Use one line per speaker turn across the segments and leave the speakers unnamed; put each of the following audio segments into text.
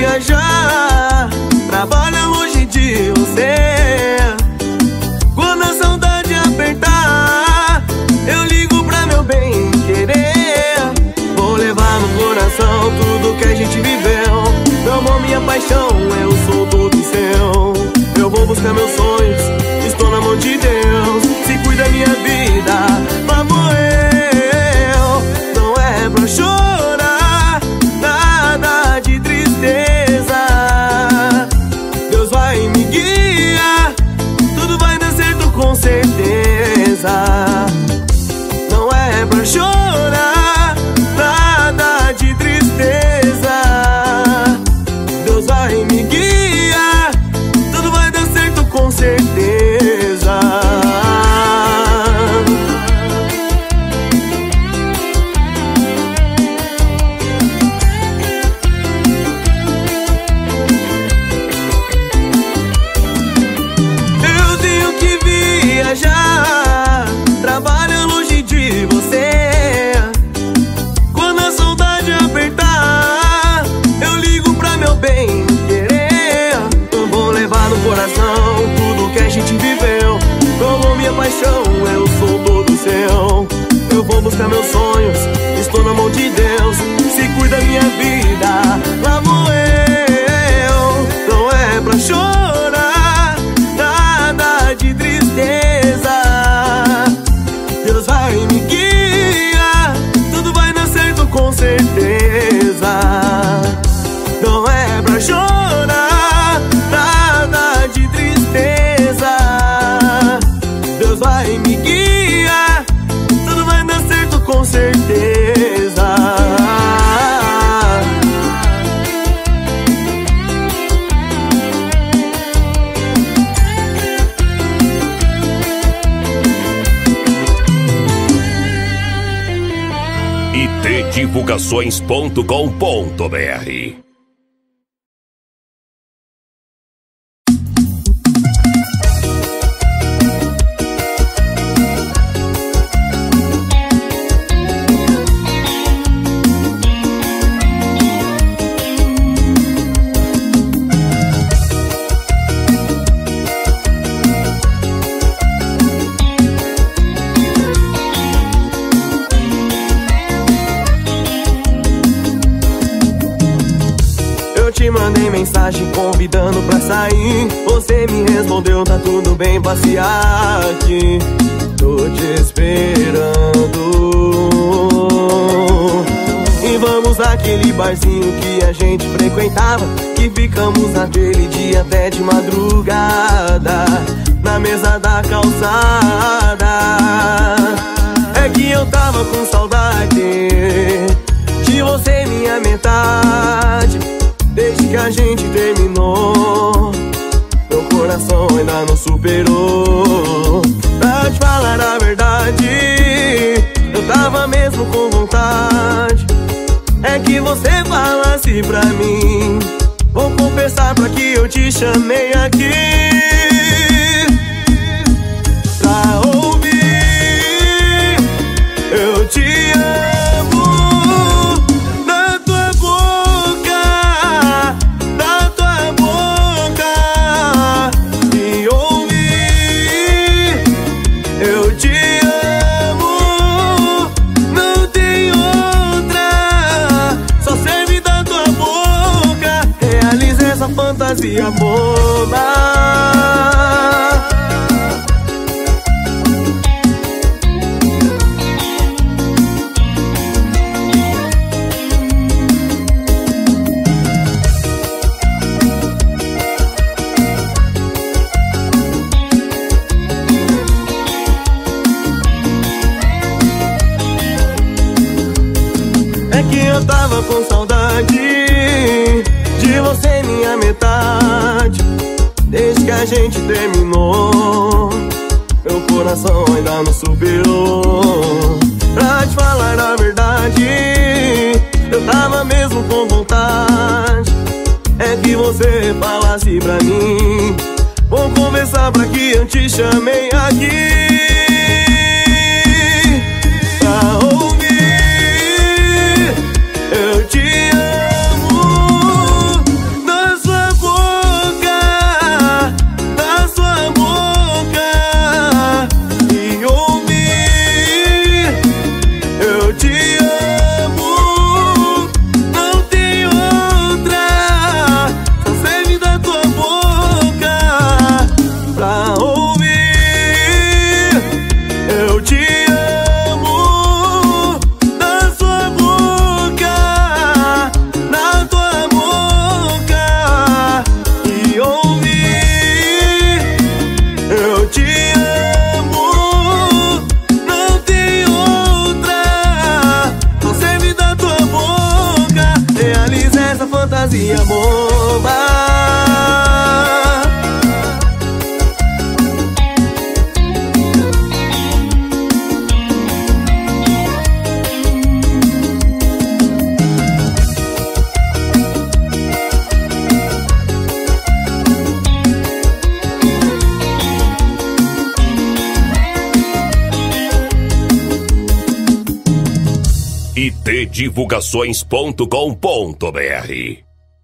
viajar, trabalha longe de você. Quando a saudade apertar, eu ligo pra meu bem querer. Vou levar no coração tudo que a gente viveu. Meu amor, minha paixão, eu sou todo seu. Eu vou buscar meus sonhos, estou na mão de Deus. Se cuida minha vida, lá vou eu. Não é pra chorar, nada de tristeza. Deus vai me guiar, tudo vai dar certo com certeza. Não é pra chorar, nada de tristeza. Deus vai me guiar, tudo vai dar certo com certeza. Eu tenho que viajar, trabalho longe de você. Quando a saudade apertar, eu ligo pra meu bem querer. Eu vou levar no coração tudo que a gente viveu. Como minha paixão, eu sou todo seu. Eu vou buscar meus sonhos, estou na mão de Deus. Se cuida minha vida, lá vou eu. Não é pra chorar, nada de tristeza. Deus vai me guiar, tudo vai dar certo com certeza. Não é pra chorar, nada de tristeza. Deus vai me guiar, tudo vai dar certo com certeza.
itdivulgações.com.br.
Te mandei mensagem convidando pra sair. Você me respondeu, tá tudo bem, passear aqui. Tô te esperando. E vamos naquele barzinho que a gente frequentava, que ficamos naquele dia até de madrugada, na mesa da calçada. É que eu tava com saudade de você, minha metade. Desde que a gente terminou, meu coração ainda não superou. Pra te falar a verdade, eu tava mesmo com vontade. É que você falasse pra mim. Vou confessar pra que eu te chamei aqui, pra ouvir. Eu te amo. Fantasia boba. É que eu tava com saudade de você, minha metade. Desde que a gente terminou, meu coração ainda não superou. Pra te falar a verdade, eu tava mesmo com vontade. É que você falasse pra mim. Vou conversar pra que eu te chamei aqui, pra ouvir. Eu te amo. fantasia boba.
itdivulgações.com.br.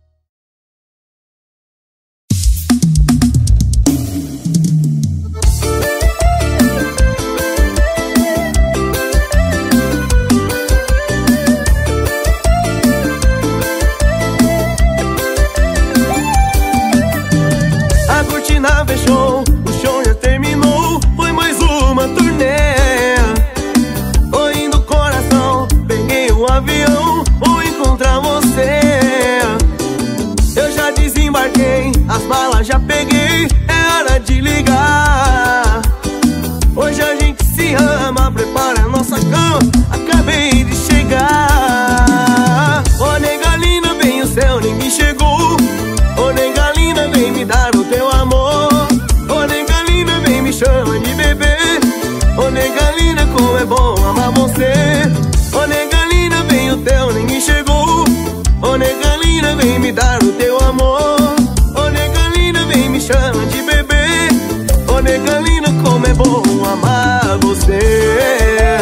A cortina fechou, o show já terminou, foi mais uma turnê. Oi do coração, peguei o avião, vou encontrar você. Eu já desembarquei, as malas já peguei, é hora de ligar. Hoje a gente se ama, prepara a nossa cama, acabei de chegar. Ô negalina, vem o céu, ninguém chegou. Ô negalina, vem me dar o teu amor. Ô negalina, vem me chama de bebê. Ô negalina, como é bom amar você. Ô negalina, vem o teu, ninguém chegou. Ô negalina, vem me dar o teu amor. Ô negalina, vem me chama de bebê. Ô negalina, como é bom amar você.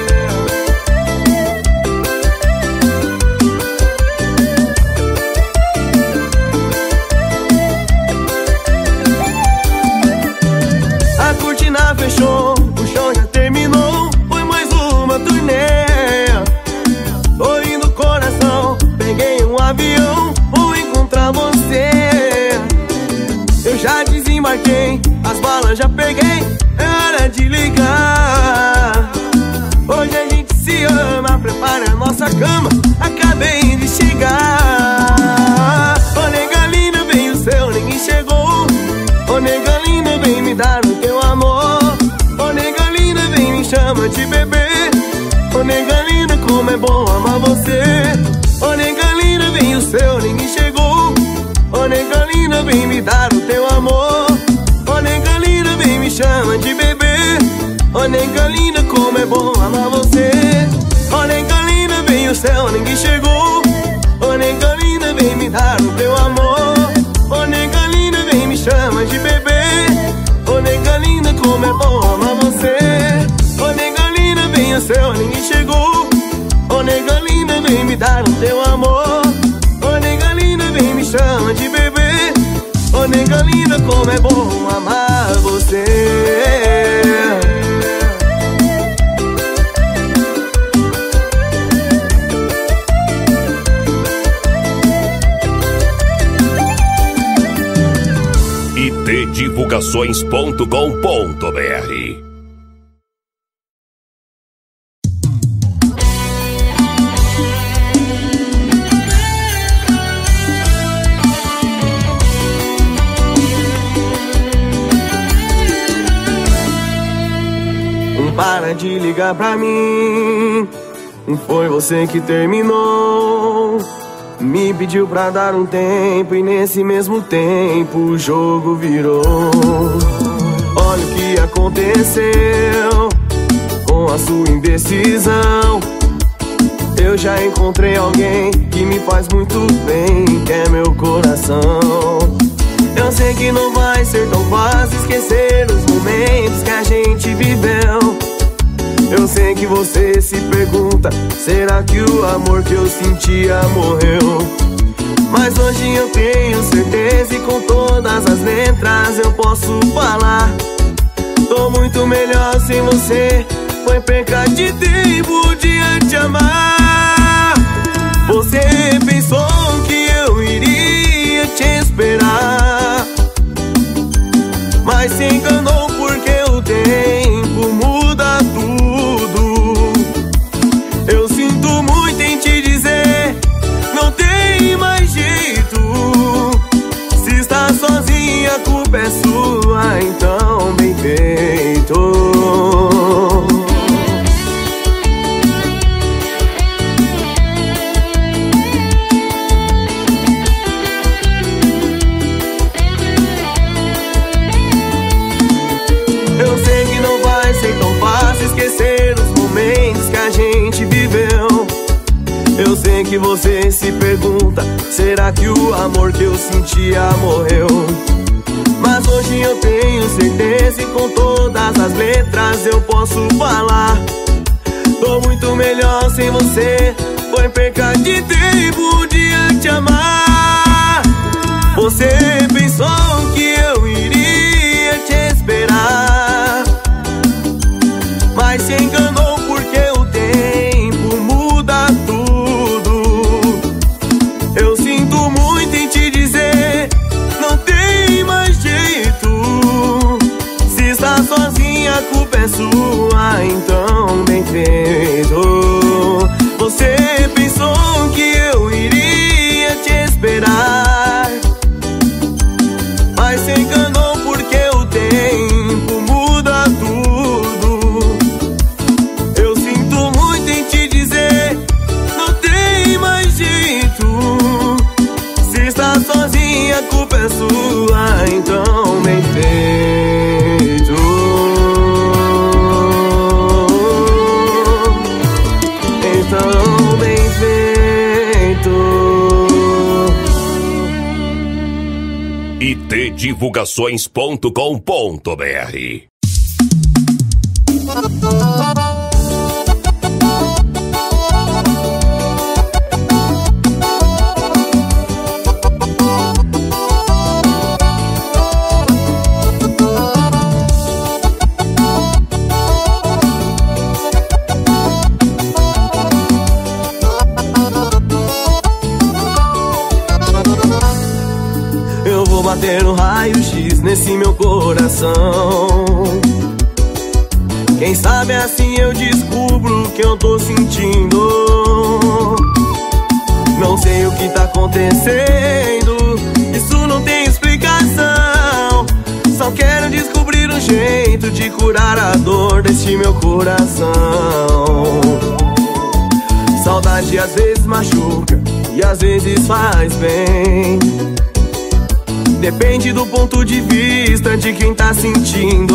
A cortina fechou, o show já terminou, foi mais uma turnê. Oi do coração, peguei um avião, vou encontrar você. Eu já desembarquei, as balas já peguei, é hora de ligar. Hoje a gente se ama, prepara a nossa cama, acabei de chegar. Ô negalina, vem o céu, ninguém chegou. Ô negalina, vem me dar o teu amor. Ô negalina, vem me chama de bebê. Ô negalina, como é bom amar você. Ô negalina, vem o céu, ninguém chegou. Ô negalina, vem me dar o teu amor. Ô negalina, vem me chama de bebê. Ô negalina, como é bom amar você. Ô negalina, vem o céu, ninguém chegou. Ô negalina, vem me dar o teu amor. Ô negalina, vem me chama de bebê. Ô negalina, como é bom amar você. Ô negalina, vem o céu, ninguém chegou. Ô negalina, vem me dar o teu amor. Ô negalina, vem me chama de bebê. Ô negalina, como é bom amar você.
itdivulgações.com.br.
Para de ligar pra mim, foi você que terminou. Me pediu pra dar um tempo e nesse mesmo tempo o jogo virou. Olha o que aconteceu com a sua indecisão. Eu já encontrei alguém que me faz muito bem, que é meu coração. Eu sei que não vai ser tão fácil esquecer os momentos que a gente viveu. Eu sei que você se pergunta, será que o amor que eu sentia morreu? Mas hoje eu tenho certeza e com todas as letras eu posso falar. Tô muito melhor sem você, foi perca de tempo de te amar. Você pensou que eu iria te esperar, mas se enganou porque o tempo muda tudo. Eu sinto muito em te dizer, não tem mais jeito. Se está sozinha, a culpa é sua, então bem feito. que você se pergunta, será que o amor que eu sentia morreu? Mas hoje eu tenho certeza e com todas as letras eu posso falar: tô muito melhor sem você, foi perca de tempo de te amar. Você pensou que eu iria te esperar, mas se enganou porque o tempo muda tudo. Eu sinto muito em te dizer, não tem mais jeito. Se está sozinha, a culpa é sua, então bem feito. Você pensou que eu iria te esperar, mas se enganou porque o tempo muda tudo. Eu sinto muito em te dizer, não tem mais jeito. Se está sozinha, a culpa é sua, então bem feito. Então bem feito.
itdivulgações.com.br.
Eu vou bater no raio-x nesse meu coração. Quem sabe assim eu descubro o que eu tô sentindo. Não sei o que tá acontecendo, isso não tem explicação. Só quero descobrir um jeito de curar a dor deste meu coração. Saudade às vezes machuca e às vezes faz bem. Depende do ponto de vista de quem tá sentindo.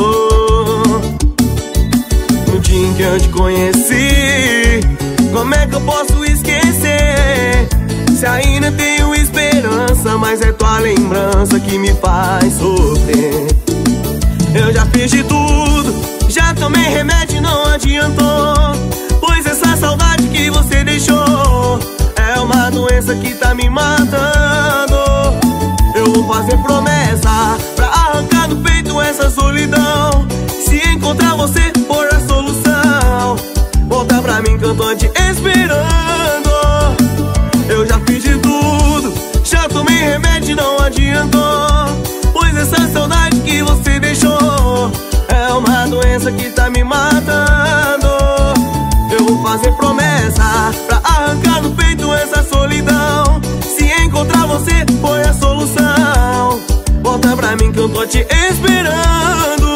No dia em que eu te conheci, como é que eu posso esquecer? Se ainda tenho esperança, mas é tua lembrança que me faz sofrer. Eu já fiz de tudo, já tomei remédio e não adiantou, pois essa saudade que você deixou é uma doença que tá me matando. Eu vou fazer promessa pra arrancar do peito essa solidão. Se encontrar você for a solução, volta pra mim que eu tô te esperando. Eu já fiz de tudo, já tomei remédio e não adiantou, pois essa saudade que você deixou é uma doença que tá me matando. Eu vou fazer promessa pra arrancar do peito essa solidão. Se encontrar você foi a solução, volta pra mim que eu tô te esperando.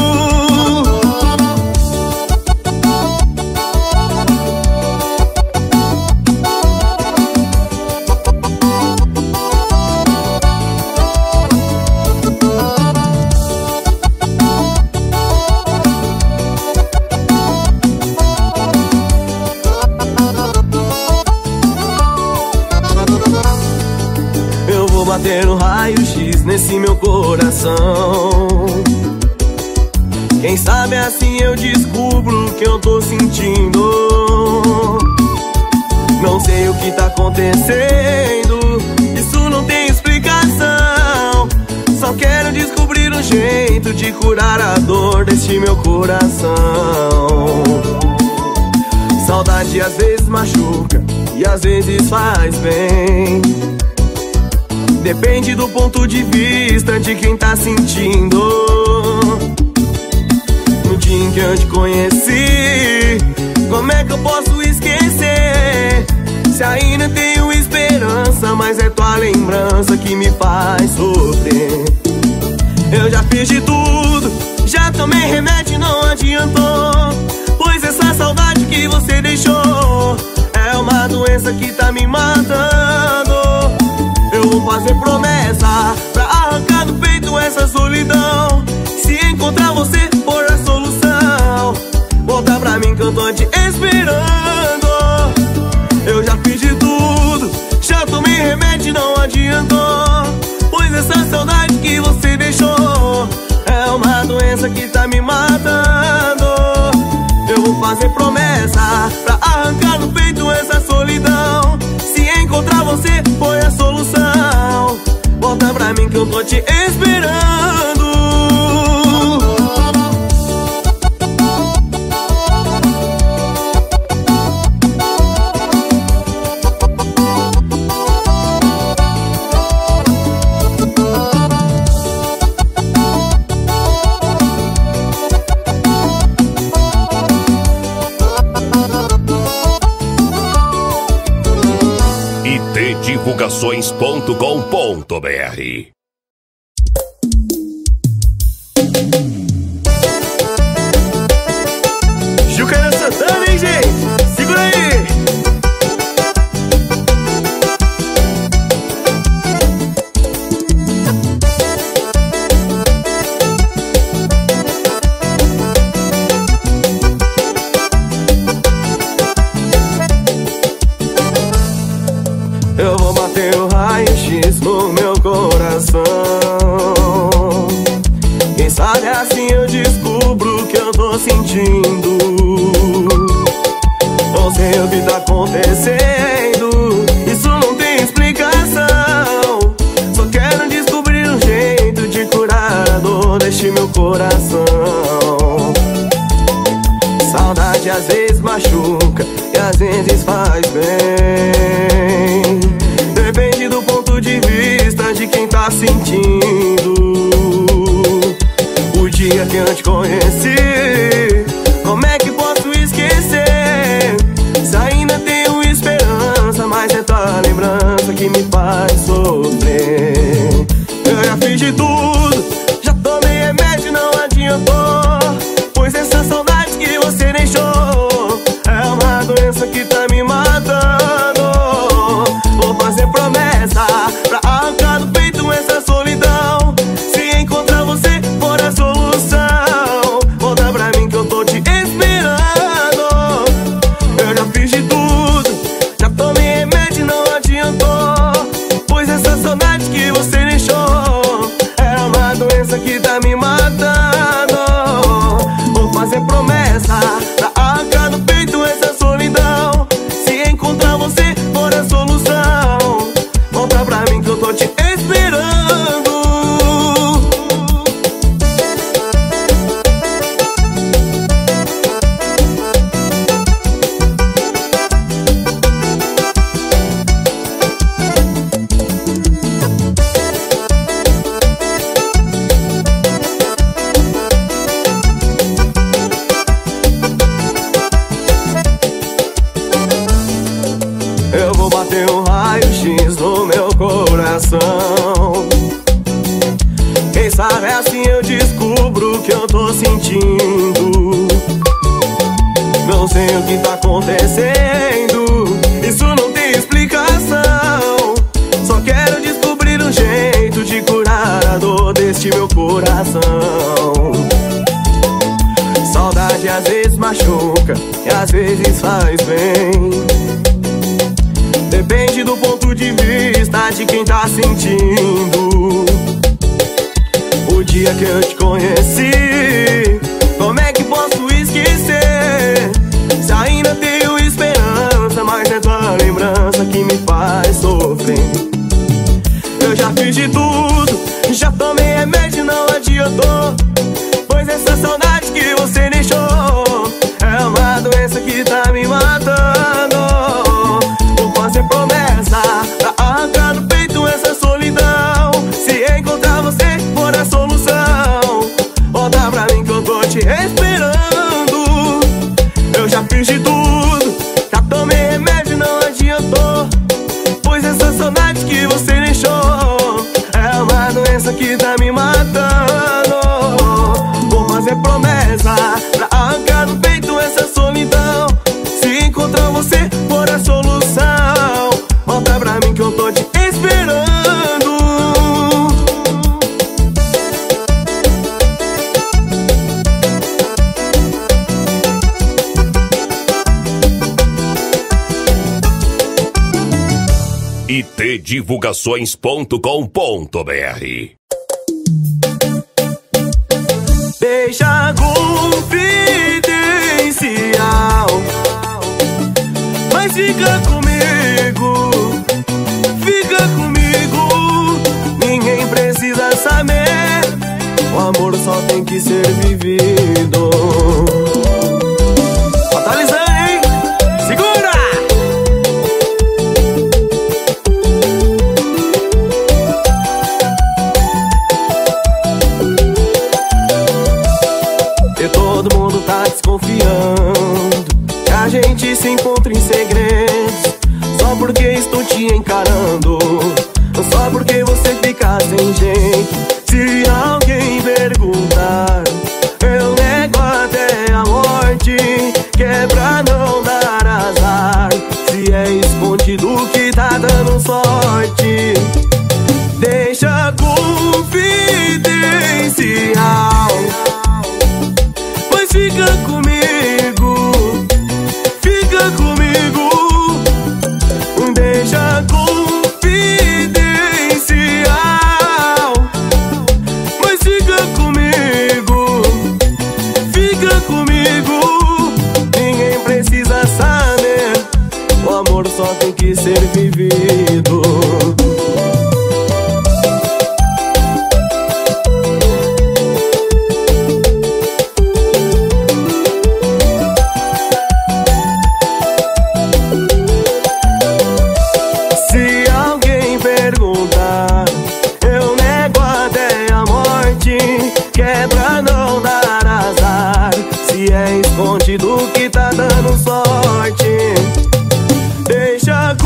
Eu vou bater no raio-x nesse meu coração. Quem sabe assim eu descubro o que eu tô sentindo. Não sei o que tá acontecendo, isso não tem explicação. Só quero descobrir um jeito de curar a dor deste meu coração. Saudade às vezes machuca e às vezes faz bem. Depende do ponto de vista de quem tá sentindo. No dia em que eu te conheci, como é que eu posso esquecer? Se ainda tenho esperança, mas é tua lembrança que me faz sofrer. Eu já fiz de tudo, já tomei remédio e não adiantou, pois essa saudade que você deixou é uma doença que tá me matando. Eu vou fazer promessa pra arrancar do peito essa solidão. Se encontrar você for a solução, volta pra mim que eu tô te esperando. Eu já fiz de tudo, remédio não adiantou, pois essa saudade que você deixou é uma doença que tá me matando. Eu vou fazer promessa pra arrancar no peito essa solidão. Se encontrar você foi a solução, volta pra mim que eu tô te esperando.
itdivulgações.com.br.
Jucana Santana, hein, gente? Segura aí! Eu vou bater o raio-x no meu coração. Quem sabe assim eu descubro o que eu tô sentindo. Não sei o que tá acontecendo, isso não tem explicação. Só quero descobrir um jeito de curar a dor deste meu coração. Saudade às vezes machuca e às vezes faz bem. Depende do ponto de vista de quem tá sentindo. O dia que eu te conheci, como é que posso esquecer? Se ainda tenho esperança, mas é tua lembrança que me faz sofrer. Eu já fiz de tudo, já tomei remédio, não adiantou, pois essa saudade que você deixou é uma doença que tá me matando. Vou fazer promessa pra arrancar do peito essa solidão. Se encontrar você for a solução, volta pra mim que eu tô te esperando. Eu já fiz de tudo, já tomei remédio, não adiantou, pois essa saudade que você deixou é uma doença que tá me matando. Vou fazer promessa pra arrancar do peito essa solidão. Se encontrar você for a solução, volta pra mim que eu tô te esperando. Eu vou bater um raio-x no meu coração. Quem sabe assim eu descubro o que eu tô sentindo. Não sei o que tá acontecendo, isso não tem explicação. Só quero descobrir um jeito de curar a dor deste meu coração. Saudade às vezes machuca e às vezes faz bem. Depende do ponto de vista de quem tá sentindo. O dia que eu te conheci, como é que posso esquecer? Se ainda tenho esperança, mas é tua lembrança que me faz sofrer. Eu já fiz de tudo, já tomei remédio, não adiantou, pois essa saudade que você deixou é uma doença que tá me matando. Vou fazer promessa pra arrancar do peito essa solidão. Se encontrar você for a solução, volta
itdivulgações.com.br.
Deixa confidencial, mas fica comigo, ninguém precisa saber, o amor só tem que ser vivido. Atualizando, hein? Segura! E todo mundo tá desconfiando que a gente se encontra em segredos, só porque estou te encarando, só porque você fica sem jeito. Se alguém perguntar, eu nego até a morte, que é pra não dar azar. Se é escondido que tá dando sorte, deixa confidencial, mas fica comigo, deixa confidencial, mas fica comigo, ninguém precisa saber, o amor só tem que ser vivido. Se alguém perguntar, eu nego até a morte, que é pra não dar azar. Se é escondido que tá dando sorte, deixa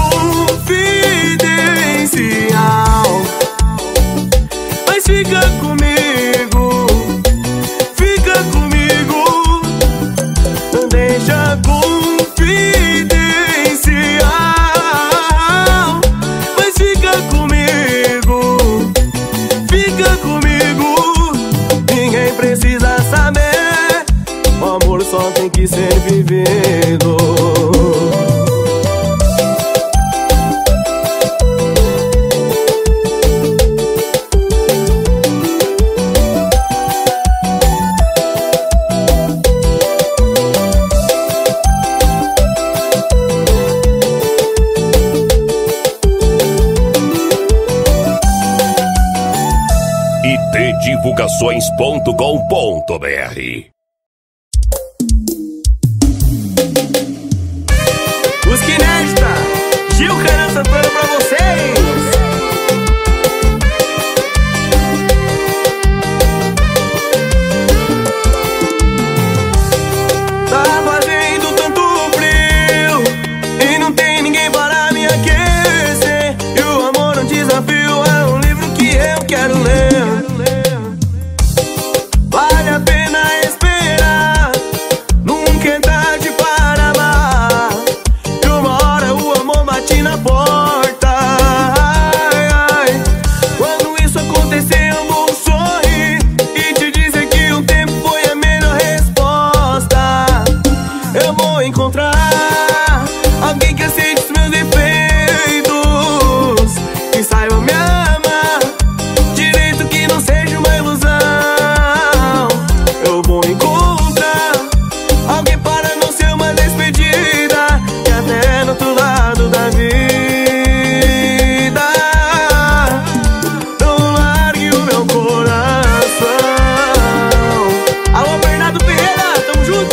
confidencial, mas fica comigo, deixa confidencial, mas fica comigo, ninguém precisa saber, o amor só tem que ser vivido.
itdivulgações.com.br.
Os Kinesta, Gil Renan Santana pra vocês. Tá fazendo tanto frio e não tem ninguém para me aquecer, e o amor é um desafio, é um livro que eu quero ler. Vale a pena esperar, nunca é tarde para amar, e uma hora o amor bate na porta. Ai, ai. Quando isso acontecer eu vou sorrir e te dizer que o tempo foi a melhor resposta. Eu vou encontrar alguém que aceite os meus defeitos, que saiba me amar direito, que não seja uma ilusão. Eu vou encontrar alguém para não ser uma despedida, e até no outro lado da vida. Não largue o meu coração. Alô, Bernardo Ferreira, tamo junto.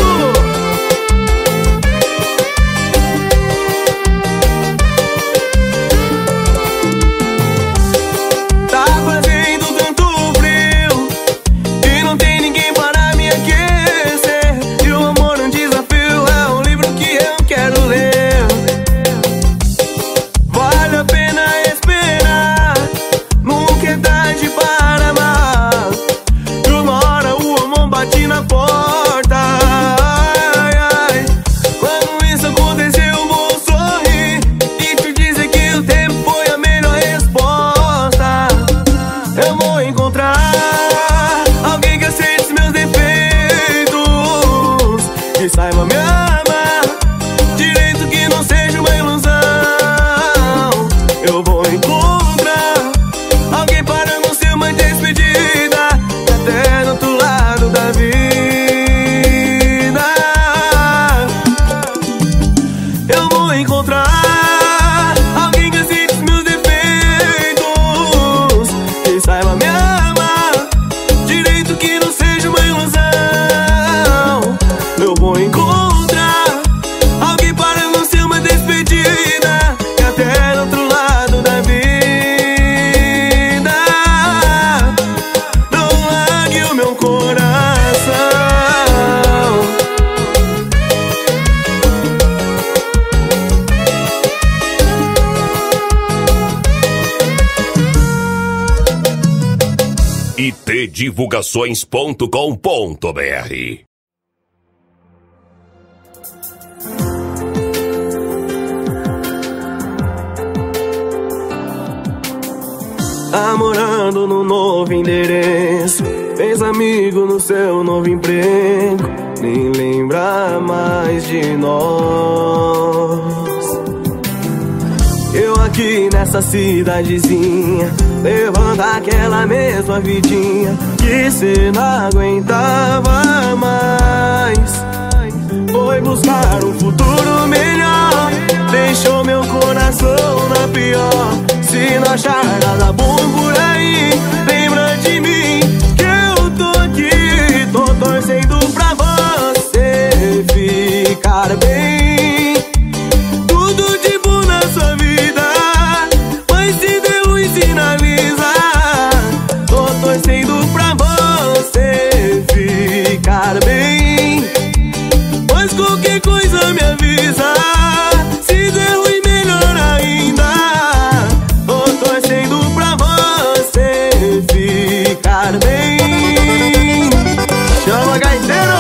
itdivulgações.com.br.
Tá morando no novo endereço, fez amigo no seu novo emprego, nem lembra mais de nós. Eu aqui nessa cidadezinha, levando aquela mesma vidinha que cê não aguentava mais. Foi buscar um futuro melhor, deixou meu coração na pior. Se não achar nada bom por aí, lembra de mim, que eu tô aqui, tô torcendo pra você ficar bem. Tudo de bom na sua vida, mas se der ruim sinaliza. Tô torcendo pra você ficar bem, mas qualquer coisa me avisa. Se der ruim melhor ainda. Tô torcendo pra você ficar bem. Chama gaiteiro!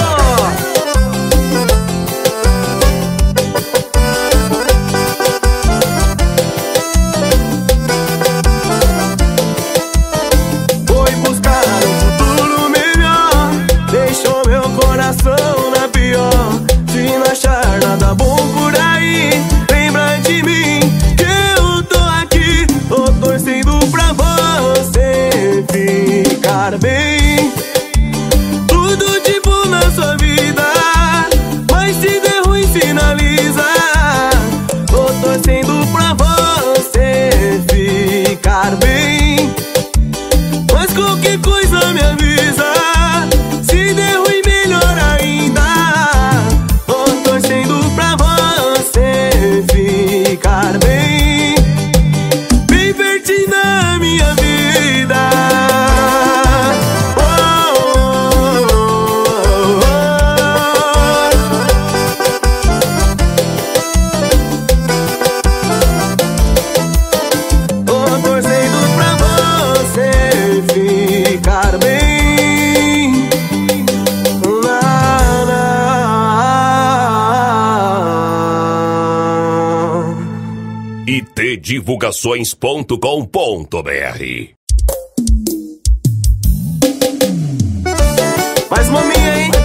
Foi buscar um futuro melhor, deixou meu coração na pior. Se não achar nada bom por aí, lembra de mim, que eu tô aqui, tô torcendo pra você ficar bem. Tudo de bom na sua vida, mas se der ruim sinaliza. Tô torcendo pra você ficar bem, mas qualquer coisa me avisa. Se der ruim melhor ainda. Tô torcendo pra você ficar bem, bem pertinho da minha vida. Oh, oh, oh, oh. Tô torcendo pra você ficar bem.
itdivulgações.com.br.
Mais uma minha, hein?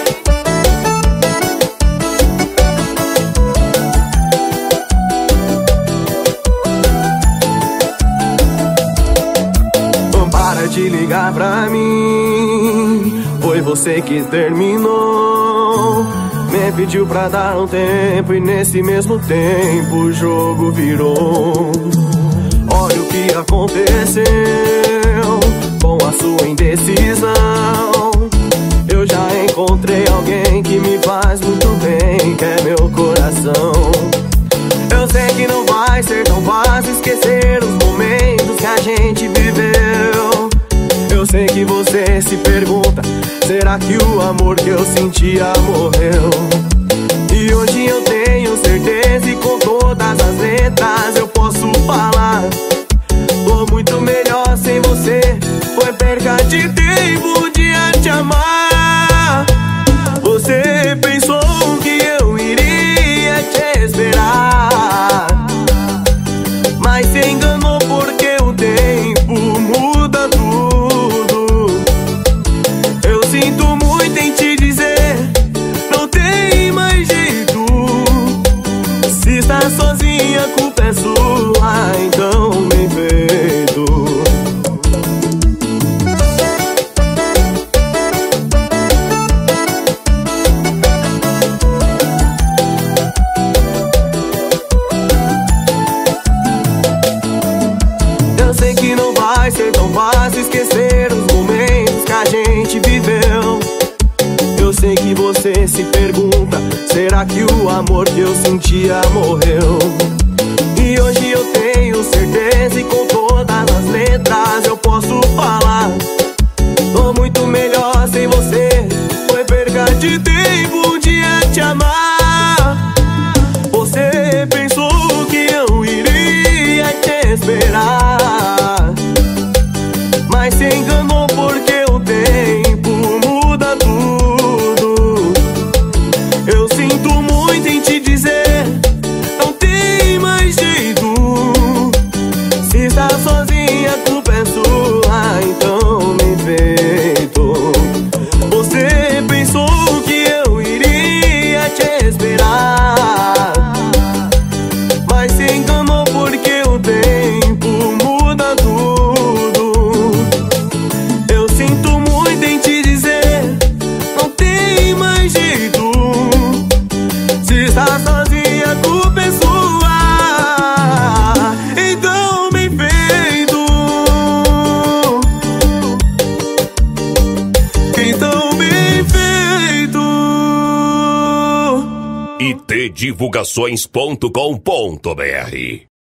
Não para de ligar pra mim, foi você que terminou. Me pediu pra dar um tempo e nesse mesmo tempo o jogo virou. Olha o que aconteceu com a sua indecisão. Eu já encontrei alguém que me faz muito bem, que é meu coração. Eu sei que não vai ser tão fácil esquecer os momentos que a gente viveu. Eu sei que você se pergunta, será que o amor que eu sentia morreu? E hoje eu tenho certeza e com todas as letras eu posso falar: tô muito melhor sem você, foi perca de tempo de te amar. Você pensou que eu iria te esperar, mas se enganou porque o tempo muda tudo. Eu sinto muito em te dizer, não tem mais jeito. Se está sozinha, a culpa é sua, então bem feito. Eu sei que não vai ser tão fácil esquecer os momentos que a gente viveu. Eu sei que você se pergunta, será que o amor que eu sentia morreu? E hoje eu tenho certeza e com todas as letras eu posso falar: tô muito melhor sem você, foi perca de tempo de te amar. Você pensou que eu iria te esperar, mas se enganou por está sozinha, a culpa é sua, então bem feito. Você pensou que eu iria te esperar, mas se enganou porque o tempo muda tudo. Eu sinto muito em te dizer, não tem mais jeito. Se está sozinha, a culpa é sua, então bem feito. Então bem feito.
itdivulgações.com.br